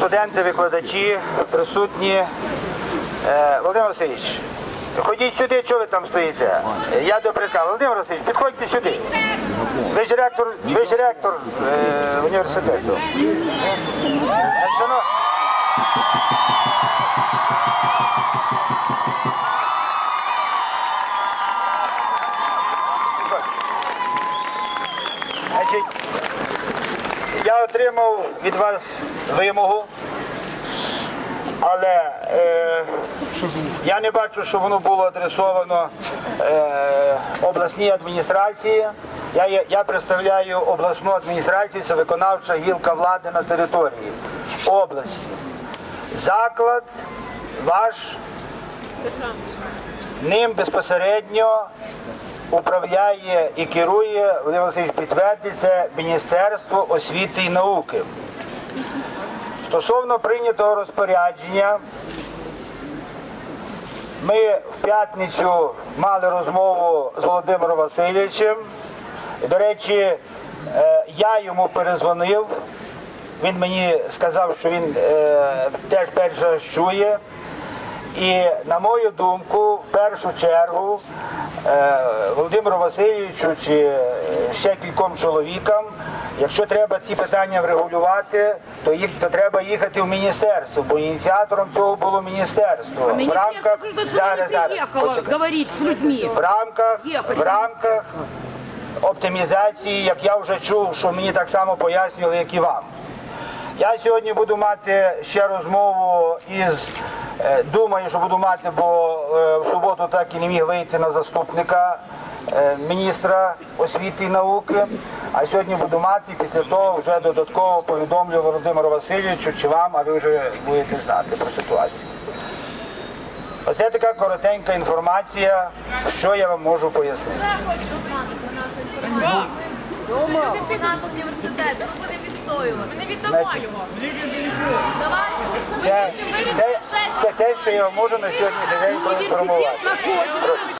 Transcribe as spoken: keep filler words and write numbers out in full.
студенти, викладачі, присутні. Володимир Васильович, ходіть сюди, чого ви там стоїте? Я до предка. Володимир Васильович, підходьте сюди. Ви ж ректор, ви ж ректор е, університету. Шано... Значить, я отримав від вас вимогу, але е, я не бачу, що воно було адресовано е, обласній адміністрації. Я, я представляю обласну адміністрацію, це виконавча гілка влади на території області. Заклад ваш, ним безпосередньо управляє і керує, Володимир Васильович підтвердить, це Міністерство освіти і науки. Стосовно прийнятого розпорядження, ми в п'ятницю мали розмову з Володимиром Васильовичем. До речі, я йому перезвонив, він мені сказав, що він теж перший раз чує. І, на мою думку, в першу чергу Володимиру Васильовичу чи ще кільком чоловікам, якщо треба ці питання врегулювати, то, їх, то треба їхати в міністерство, бо ініціатором цього було міністерство. А міністерство ж зараз, не приїхало говорити з людьми. В рамках, в рамках оптимізації, як я вже чув, що мені так само пояснювали, як і вам. Я сьогодні буду мати ще розмову із, думаю, що буду мати, бо в суботу так і не міг вийти на заступника міністра освіти і науки, а сьогодні буду мати, після того вже додатково повідомлю Володимиру Васильовичу чи вам, а ви вже будете знати про ситуацію. Оце така коротенька інформація, що я вам можу пояснити. Любить наш університет, ми будемо відстоювати. Ми не віддамо його. Давайте. Це, це, це те, що я можу на сьогоднішній день проінформувати.